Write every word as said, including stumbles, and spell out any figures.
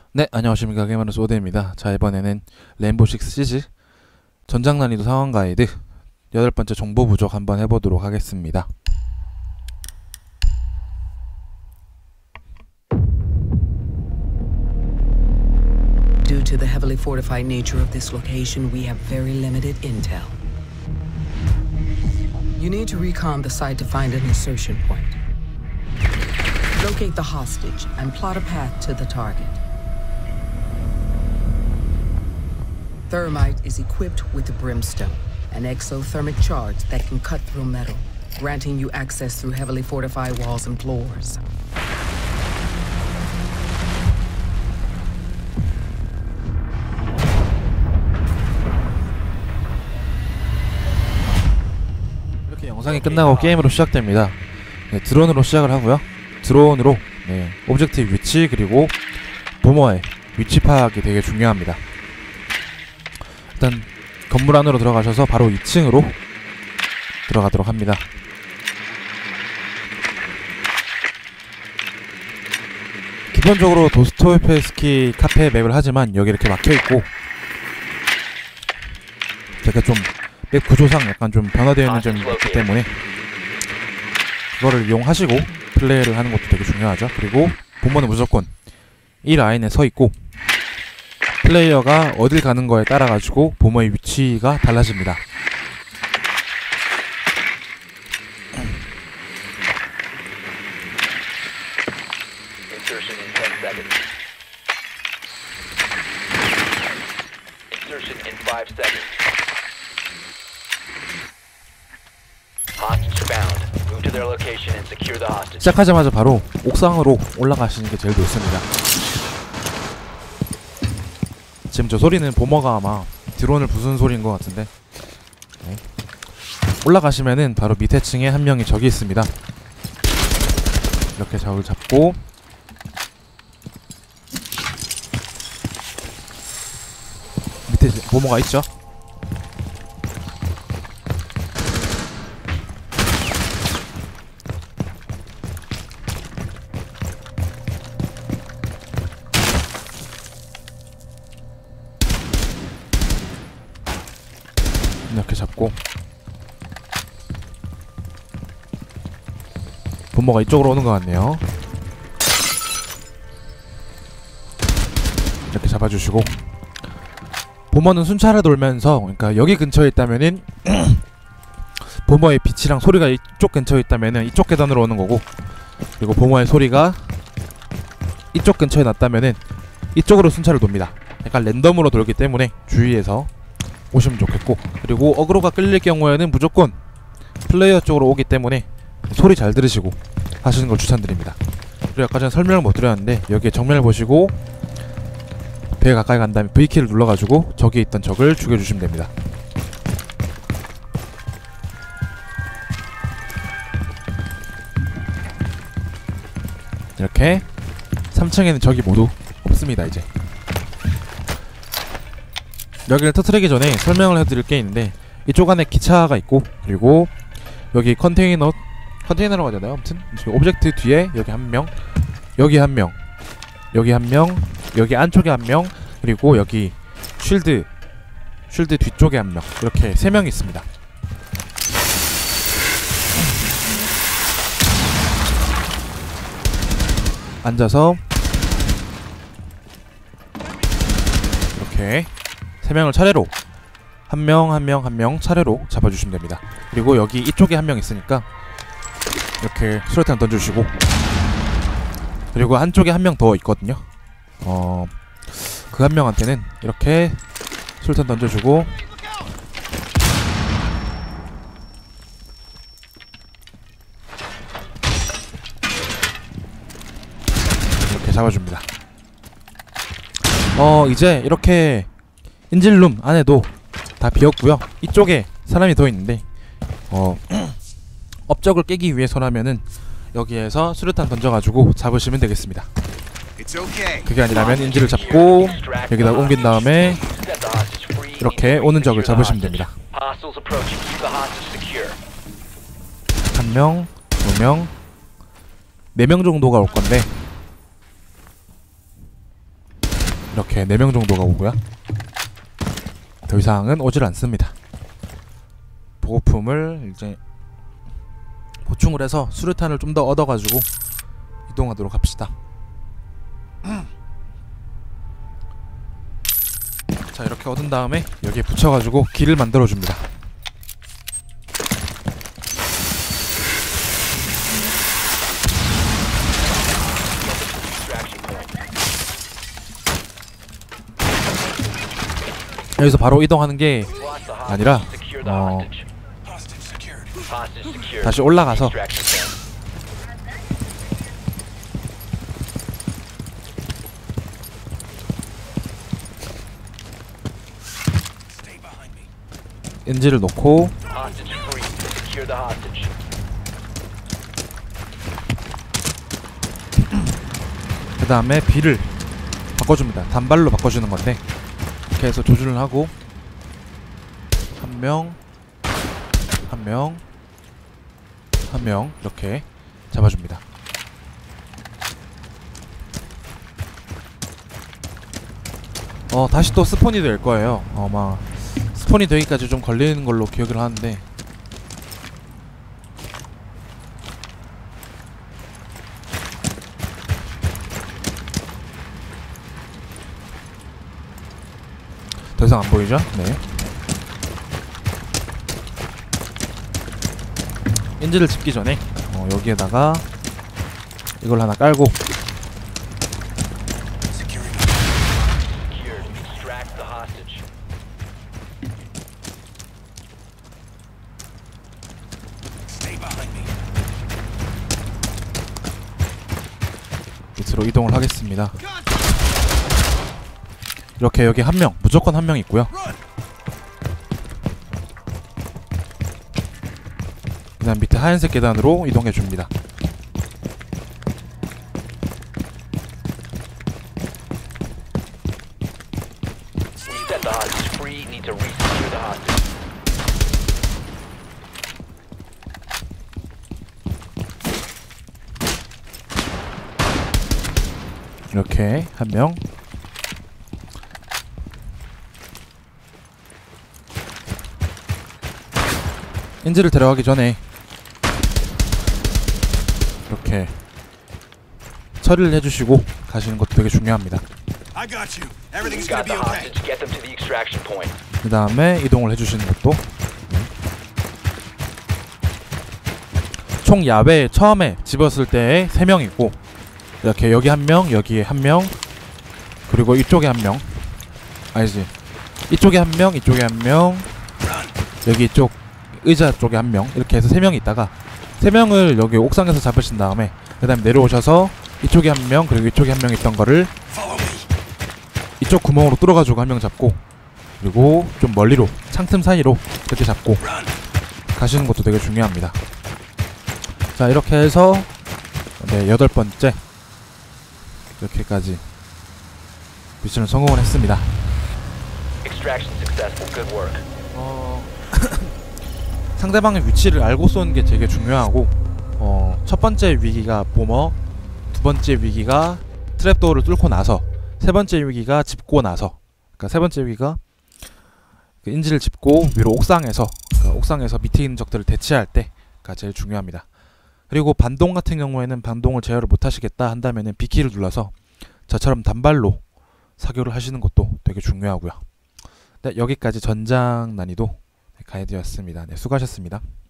네, 안녕하십니까. 게임하는 소대입니다. 자, 이번에는 레인보우 식스 시즈 전장 난이도 상황 가이드 여덟 번째 정보 부족 한번 해보도록 하겠습니다. Due to the heavily fortified nature of this location, we have very limited intel. You need to recon the site to find an insertion point. Locate the hostage and plot a path to the target. Thermite is equipped with the Brimstone, an exothermic charge that can cut through metal, granting you access through heavily fortified walls and floors. 이렇게 영상이 끝나고 게임으로 시작됩니다. 네, 드론으로 시작을 하고요. 드론으로 네, 오브젝트 위치 그리고 보머의 위치 파악이 되게 중요합니다. 일단 건물 안으로 들어가셔서 바로 이 층으로 들어가도록 합니다. 기본적으로 도스토옙스키 카페 맵을 하지만 여기 이렇게 막혀있고 제가 좀 맵 구조상 약간 좀 변화되어 있는 점이 있기 때문에 그거를 이용하시고 플레이를 하는 것도 되게 중요하죠. 그리고 본문은 무조건 이 라인에 서있고 플레이어가 어딜 가는 거에 따라 가지고 보머의 위치가 달라집니다. 시작하자마자 바로 옥상으로 올라가시는 게 제일 좋습니다. 지금 저 소리는 보머가 아마 드론을 부수는 소리인 것 같은데 네. 올라가시면은 바로 밑에 층에 한 명이 저기 있습니다. 이렇게 적을 잡고 밑에 보머가 있죠. 이렇게 잡고 본모가 이쪽으로 오는 것 같네요. 이렇게 잡아주시고 본모는 순찰을 돌면서 그러니까 여기 근처에 있다면은 본모의 빛이랑 소리가 이쪽 근처에 있다면은 이쪽 계단으로 오는 거고 그리고 본모의 소리가 이쪽 근처에 났다면은 이쪽으로 순찰을 돕니다. 약간 랜덤으로 돌기 때문에 주의해서 오시면 좋겠고 그리고 어그로가 끌릴 경우에는 무조건 플레이어 쪽으로 오기 때문에 소리 잘 들으시고 하시는 걸 추천드립니다. 그리고 아까 전에 설명을 못 드렸는데 여기에 정면을 보시고 배에 가까이 간 다음에 브이키를 눌러가지고 저기에 있던 적을 죽여주시면 됩니다. 이렇게 삼 층에는 적이 모두 없습니다. 이제 여기를 터트리기 전에 설명을 해드릴 게 있는데 이쪽 안에 기차가 있고 그리고 여기 컨테이너 컨테이너라고 하잖아요. 아무튼 오브젝트 뒤에 여기 한 명 여기 한 명 여기 한 명 여기 안쪽에 한 명 그리고 여기 쉴드 쉴드 뒤쪽에 한 명 이렇게 세 명이 있습니다. 앉아서 이렇게 세 명을 차례로 한 명 한 명 한 명 차례로 잡아주시면 됩니다. 그리고 여기 이쪽에 한 명 있으니까 이렇게 수류탄 던져주시고 그리고 한쪽에 한 명 더 있거든요. 어, 그 한 명한테는 이렇게 수류탄 던져주고 이렇게 잡아줍니다. 어 이제 이렇게 인질룸 안에도 다 비었고요. 이쪽에 사람이 더 있는데 어 업적을 깨기 위해서라면은 여기에서 수류탄 던져가지고 잡으시면 되겠습니다. 그게 아니라면 인질을 잡고 여기다 옮긴 다음에 이렇게 오는 적을 잡으시면 됩니다. 한 명, 두 명, 네 명 정도가 올 건데 이렇게 네 명 정도가 오고요. 더 이상은 오질 않습니다. 보급품을 이제 보충을 해서 수류탄을 좀 더 얻어가지고 이동하도록 합시다. 자, 이렇게 얻은 다음에 여기에 붙여가지고 길을 만들어줍니다. 여기서 바로 이동하는 게 아니라 어, 다시 올라가서 엔진을 놓고 그 다음에 B를 바꿔줍니다. 단발로 바꿔주는 건데 이렇게 해서 조준을 하고 한 명, 한 명, 한 명 이렇게 잡아줍니다. 어 다시 또 스폰이 될 거예요. 아마 스폰이 되기까지 좀 걸리는 걸로 기억을 하는데 더 이상 안 보이죠? 네. 엔진을 집기 전에 어, 여기에다가 이걸 하나 깔고 밑으로 이동을 하겠습니다. 이렇게 여기 한 명, 무조건 한 명 있고요. 그 다음 밑에 하얀색 계단으로 이동해 줍니다. 이렇게 한 명. 엔진을 데려가기 전에 이렇게 처리를 해주시고 가시는 것도 되게 중요합니다. 그 다음에 이동을 해주시는 것도. 총 야외에 처음에 집었을 때에 세 명 있고 이렇게 여기 한 명, 여기에 한 명, 그리고 이쪽에 한 명. 아니지, 이쪽에 한 명, 이쪽에 한 명, 여기 이쪽 의자 쪽에 한 명, 이렇게 해서 세 명이 있다가 세 명을 여기 옥상에서 잡으신 다음에 그 다음에 내려오셔서 이쪽에 한 명, 그리고 이쪽에 한 명 있던 거를 이쪽 구멍으로 뚫어가지고 한 명 잡고, 그리고 좀 멀리로 창틈 사이로 그렇게 잡고 가시는 것도 되게 중요합니다. 자, 이렇게 해서 네, 여덟 번째 이렇게까지 미션을 성공을 했습니다. 어... 상대방의 위치를 알고 쏘는 게 되게 중요하고, 어, 첫 번째 위기가 보머, 두 번째 위기가 트랩도어를 뚫고 나서, 세 번째 위기가 짚고 나서, 그러니까 세 번째 위기가 그 인지를 짚고 위로 옥상에서, 그러니까 옥상에서 밑에 있는 적들을 대치할 때가 제일 중요합니다. 그리고 반동 같은 경우에는 반동을 제어를 못하시겠다 한다면은 B키를 눌러서 저처럼 단발로 사교를 하시는 것도 되게 중요하고요. 네, 여기까지 전장 난이도 가이드였습니다. 네, 수고하셨습니다.